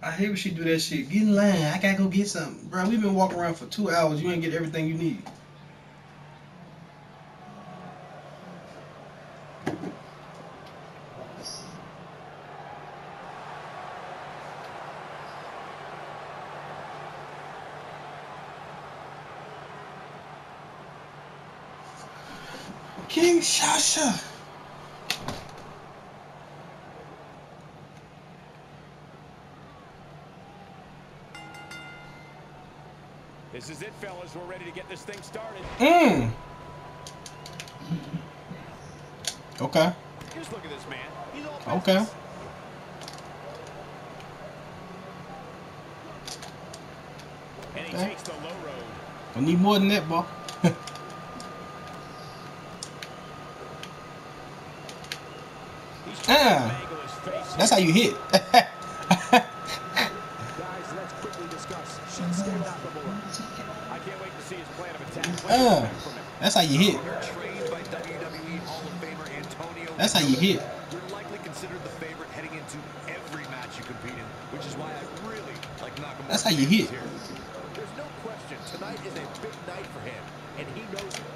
I hate when she do that shit. Get in line. I gotta go get something, bro. We've been walking around for 2 hours. You ain't get everything you need. King Shasha. This is it, fellas. We're ready to get this thing started. Okay. Just look at this man. He's all Okay. business. And he takes the low road. I need more than that, bro. That's how you hit. Guys, let's quickly discuss Shinsuke Nakamura. I can't wait to see his plan of attack. That's how you hit. Trained by WWE Hall of Famer Antonio. That's how you hit. You're likely considered the favorite heading into every match you compete in, which is why I really like Nakamura. That's how you hit. There's no question, tonight is a big night for him, and he knows it.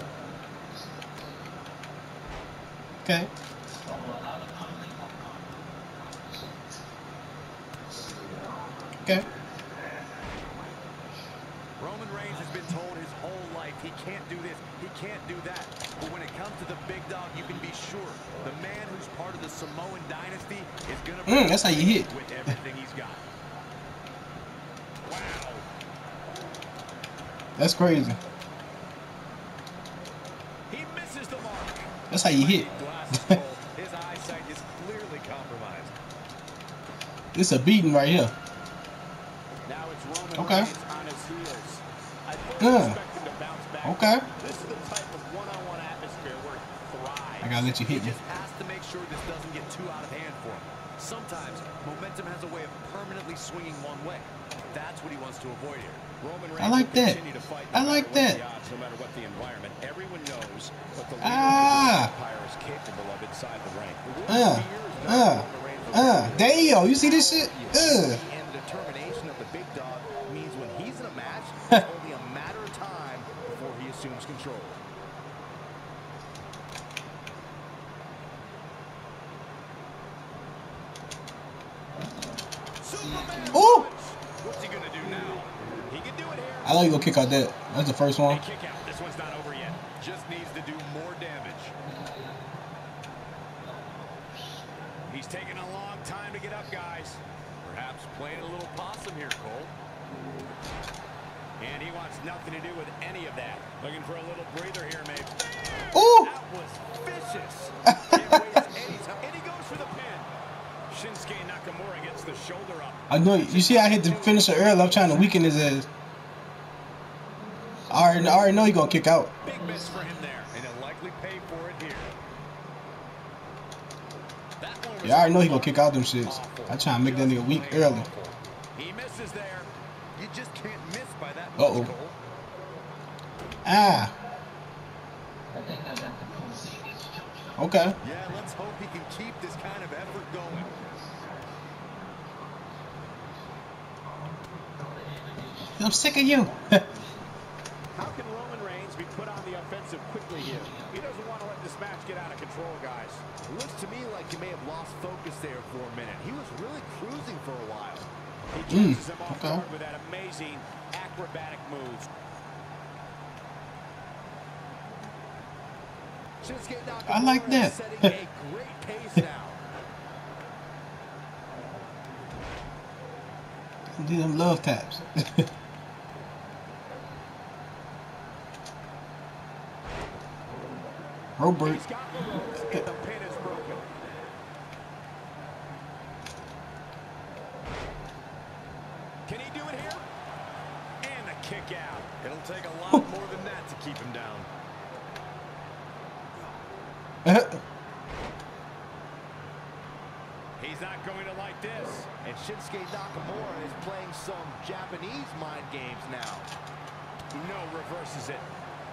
Okay. Okay. Roman Reigns has been told his whole life he can't do this, he can't do that. But when it comes to the big dog, you can be sure the man who's part of the Samoan dynasty is going to That's how you hit. with everything he's got. Wow. That's crazy. He misses the mark. That's how you hit. His eyesight is clearly compromised. It's a beating right here. Now it's Roman Okay. Reigns on his heels. I fully expect him to bounce back. Okay. This is the type of one-on-one atmosphere where he thrives. I gotta let you hit He me. just has to make sure this doesn't get too out of hand for him. Sometimes momentum has a way of permanently swinging one way. That's what he wants to avoid here. Roman I like will that. continue to fight I no like matter what that. the odds, no matter what the environment. Everyone knows what the leader Ah. of the Empire is capable of inside the ring. The Damn, you see this shit? And the determination of the big dog means when he's in a match, it's only a matter of time before he assumes control. Ooh! What's he gonna do now? He can do it here. I know you gonna kick out that. That's the first one. Kick out. This one's not over yet. Just needs to do more damage. He's taking a long time to get up, guys. Perhaps playing a little possum here, Cole. And he wants nothing to do with any of that. Looking for a little breather here, maybe. Ooh! That was vicious. Can't waste any time. And he goes for the pin. Shinsuke Nakamura gets the shoulder up. I know. You see, I hit the finisher early. I'm trying to weaken his ass. I already know he gonna kick out. Big miss for him there, and he'll likely pay for it here. That one was Yeah, I already know he gonna kick out them shits. I try to make that nigga weak early. He misses there. You just can't miss by that much, Uh-oh. Cole. Ah. Okay. Yeah, let's hope he can keep this kind of effort going. I'm sick of you. How can Roman Reigns be put on the offensive quickly here? He doesn't want to let this match get out of control, guys. Looks to me like he may have lost focus there for a minute. He was really cruising for a while. He catches him off okay. guard with that amazing acrobatic move. Shinsuke Nakamura I like that. is setting a great pace now. Do them love taps. Robert. He's got the ropes, and the pin is broken. Can he do it here? And the kick out. It'll take a lot more than that to keep him down. He's not going to like this. And Shinsuke Nakamura is playing some Japanese mind games now. No, reverses it.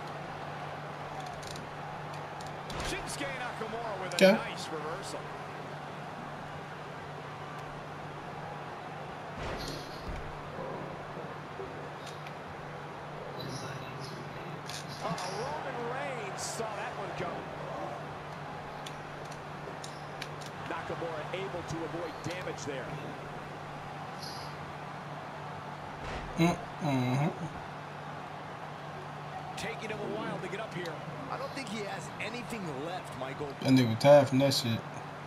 Shinsuke Nakamura with a nice reversal. Roman Reigns saw that one coming. Nakamura able to avoid damage there. Taking him a while to get up here. I don't think he has anything left, Michael. That nigga tired from that shit.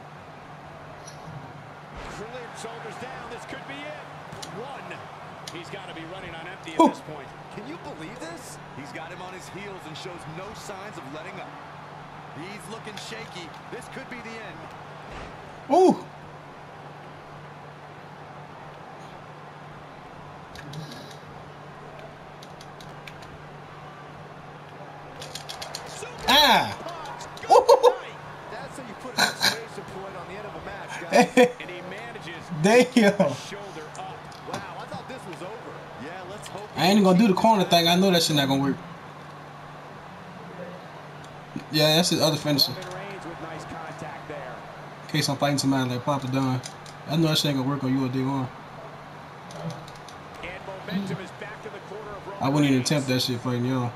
Cleared shoulders down. This could be it. One. He's got to be running on empty at Ooh. this point. Can you believe this? He's got him on his heels and shows no signs of letting up. He's looking shaky. This could be the end. Ooh. Ah. That's how you put an exclamation point on the end of a match, guys. And he manages Damn. shoulder up. Wow, I thought this was over. Yeah, let's hope. I ain't gonna do the corner thing. I know that shit not gonna work. Yeah, that's his other finisher. Roman Reigns with nice contact there. In case I'm fighting somebody like Papa Dunn. I know that shit ain't gonna work on you all day long. And momentum is back to the corner of Roman I wouldn't even Reigns. attempt that shit fighting y'all.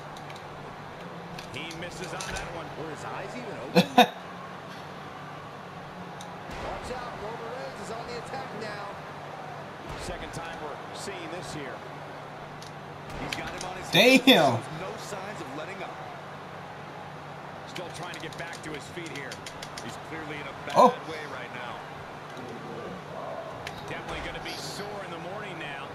He misses on that one. Were his eyes even open? Watch out, Roman Reigns is on the attack now. Second time we're seeing this here. He's got him on his Damn. heels. Shows no signs of letting up. Still trying to get back to his feet here. He's clearly in a bad Oh. way right now. Definitely going to be sore in the morning now.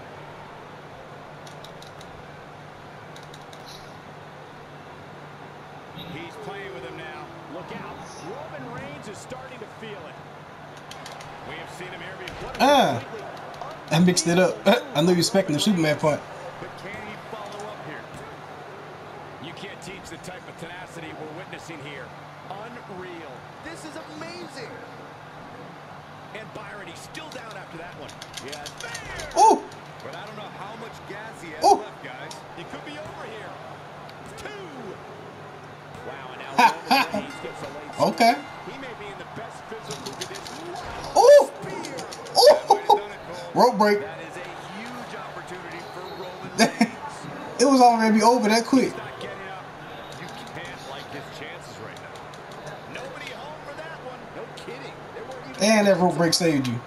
He's playing with him now. Look out. Roman Reigns is starting to feel it. We have seen him here before. Ah. I mixed it up. I knew you expecting the Superman part. But can he follow up here? You can't teach the type of tenacity we're witnessing here. Unreal. This is amazing. And Byron, he's still down after that one. Yeah, there! Ooh. But I don't know how much gas he has Ooh. left, guys. He could be over here. Two! Wow, and now Roman Reigns gets a late start. Okay. He may be in the best physical condition. Ooh. Spear. Ooh. That might have done it, Cole. Rope break. That is a huge opportunity for Roman Reigns. It was already over that quick. He's not getting up. You can't like his chances right now. Nobody home for that one. No kidding. They weren't even And that rope break saved you.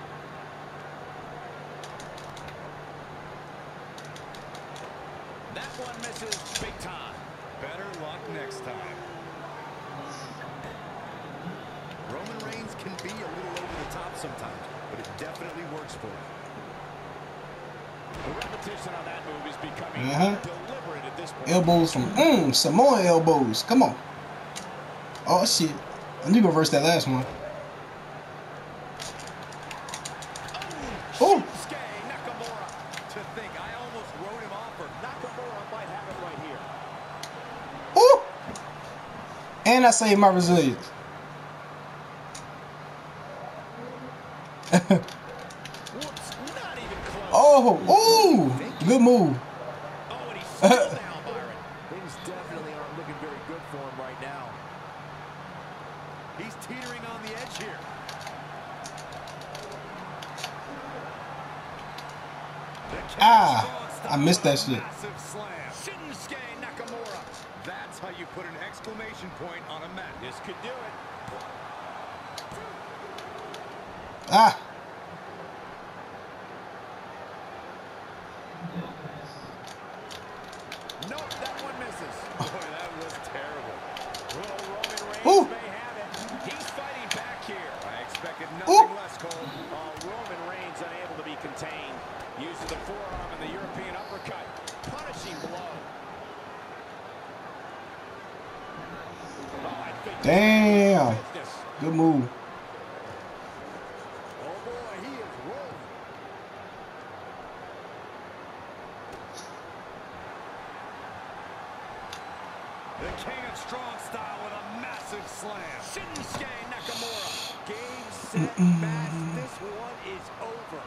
That one misses big time. Better luck next time. Roman Reigns can be a little over the top sometimes, but it definitely works for him. The repetition on that move is becoming deliberate at this point. Elbows from Samoan elbows. Come on. Oh shit. I knew you reversed that last one. Oh. Shinsuke Nakamura. To think, I almost wrote him off for Nakamura might have it right here. Ooh. And I saved my resilience. Whoops, not even close. Oh. Ooh. Good move. Oh, and he's still down, Byron. Things definitely aren't looking very good for him right now. He's teetering on the edge here. I missed that shit. Massive slam. Shinsuke Nakamura. That's how you put an exclamation point on a match. This could do it. Ah. Nope, that one misses. Boy, that was terrible. Well, Roman Reigns Ooh. may have it. He's fighting back here. I expected Ooh. nothing less, Cole. Roman Reigns unable to be contained. Uses the forearm and the European uppercut. Punishing blow. Oh, I think Damn. business. Good move. Oh, boy, he is rolling. The king of strong style with a massive slam. Shinsuke Nakamura. Game, set, match. This one is over.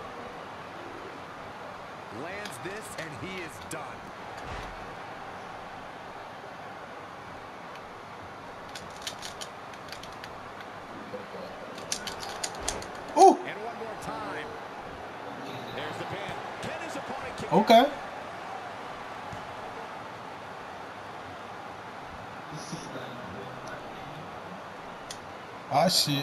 Lands this, and he is done. Ooh. And one more time. There's the Okay. Ah, shit.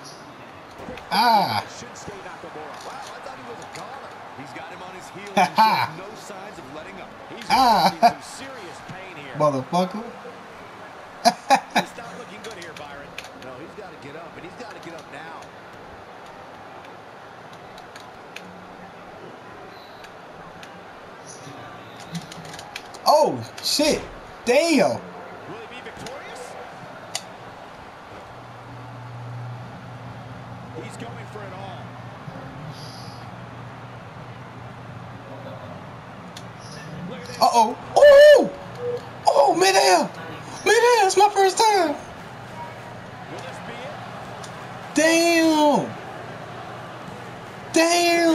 Ah. Should stay Nakamura. Wow, I thought he was a goner. He's got him on his heels Ha and ha. shows no signs of letting up. He's Ah. in some serious pain here. Motherfucker. He's not looking good here, Byron. No, he's got to get up, and he's got to get up now. Oh, shit. Damn. Will he be victorious? He's going for it all. Look at this. Uh-oh. Oh! Oh, midair. Midair. It's my first time. Will this be it? Damn. Damn.